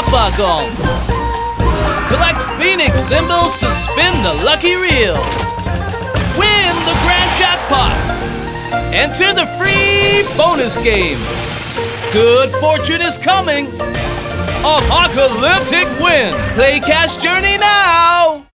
by Gong. Collect Phoenix symbols to spin the lucky reel. Win the grand jackpot. Enter the free bonus game. Good fortune is coming. Apocalyptic win. Play Cash Journey now.